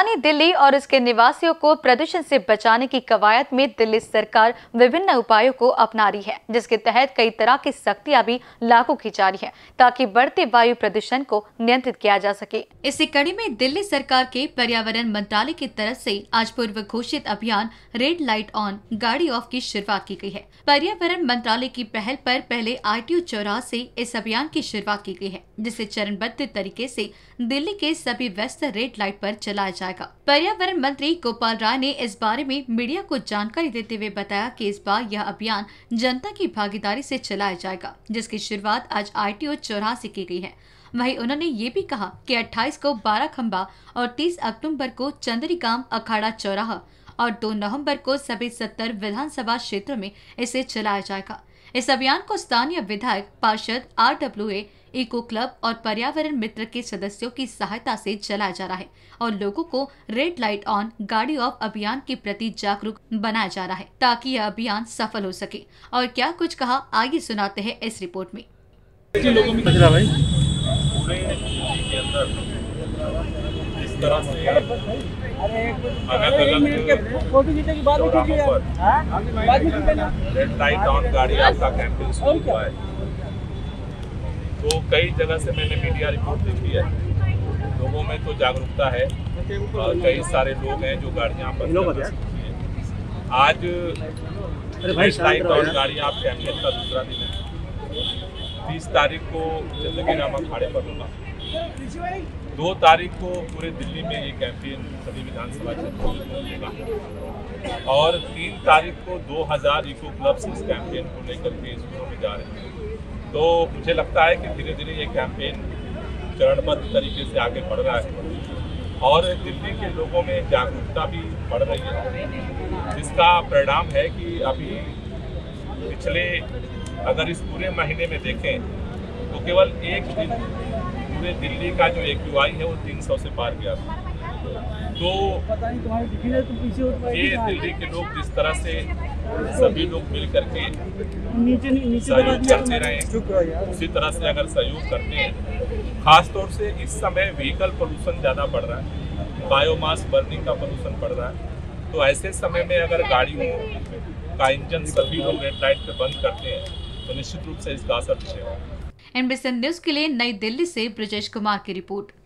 राजधानी दिल्ली और उसके निवासियों को प्रदूषण से बचाने की कवायद में दिल्ली सरकार विभिन्न उपायों को अपना रही है, जिसके तहत कई तरह की सख्तियां भी लागू की जा रही है ताकि बढ़ते वायु प्रदूषण को नियंत्रित किया जा सके। इसी कड़ी में दिल्ली सरकार के पर्यावरण मंत्रालय की तरफ से आज पूर्व घोषित अभियान रेड लाइट ऑन गाड़ी ऑफ की शुरुआत की गई है। पर्यावरण मंत्रालय की पहल पर पहले RTO चौराहे से इस अभियान की शुरुआत की गई है, जिसे चरणबद्ध तरीके से दिल्ली के सभी व्यस्त रेड लाइट पर चलाया जाएगा। पर्यावरण मंत्री गोपाल राय ने इस बारे में मीडिया को जानकारी देते हुए बताया कि इस बार यह अभियान जनता की भागीदारी से चलाया जाएगा, जिसकी शुरुआत आज RTO चौराहे से की गई है। वहीं उन्होंने ये भी कहा कि 28 को बाराखंबा और 30 अक्टूबर को चंद्रीगाम अखाड़ा चौराहा और 2 नवंबर को सभी 70 विधानसभा क्षेत्रों में इसे चलाया जाएगा। इस अभियान को स्थानीय विधायक, पार्षद, RWA, इको क्लब और पर्यावरण मित्र के सदस्यों की सहायता से चलाया जा रहा है और लोगों को रेड लाइट ऑन गाड़ी ऑफ अभियान के प्रति जागरूक बनाया जा रहा है ताकि यह अभियान सफल हो सके। और क्या कुछ कहा, आइए सुनाते हैं इस रिपोर्ट में। इस तरह से रेड लाइट ऑन गाड़ी आपका कैंपेन शुरू हुआ है, तो कई जगह से मैंने मीडिया रिपोर्ट देखी है। लोगों में तो जागरूकता है और कई सारे लोग हैं जो गाड़ियां बंद करना सीखती हैं। आज रेड लाइट ऑन गाड़ी आप कैंपेन का दूसरा दिन है। 30 तारीख को चंद्रीगाम अखाड़े पर होगा। 2 तारीख को पूरे दिल्ली में ये कैंपेन सभी विधानसभा क्षेत्रों में होगा और 3 तारीख को 2000 इको क्लब्स इस कैंपेन को लेकर के स्कूलों में जा रहे हैं। तो मुझे लगता है कि धीरे धीरे ये कैंपेन चरणबद्ध तरीके से आगे बढ़ रहा है और दिल्ली के लोगों में जागरूकता भी बढ़ रही है, जिसका परिणाम है कि अभी पिछले अगर इस पूरे महीने में देखें तो केवल एक दिन पूरे दिल्ली का जो AQI है वो 300 से पार गया था। तो ये दिल्ली के लोग जिस तरह से सभी लोग मिल करके सहयोग करते रहे, उसी तरह से अगर सहयोग करते हैं, खासतौर से इस समय व्हीकल पोल्यूशन ज़्यादा बढ़ रहा है, बायोमास बर्निंग का पोल्यूशन बढ़ रहा है, तो ऐसे समय में अगर गाड़ियों का इंजन सभी लोग रेड लाइट पे बंद करते हैं तो निश्चित रूप से इसका असर दिखेगा। NBC न्यूज के लिए नई दिल्ली से ब्रजेश कुमार की रिपोर्ट।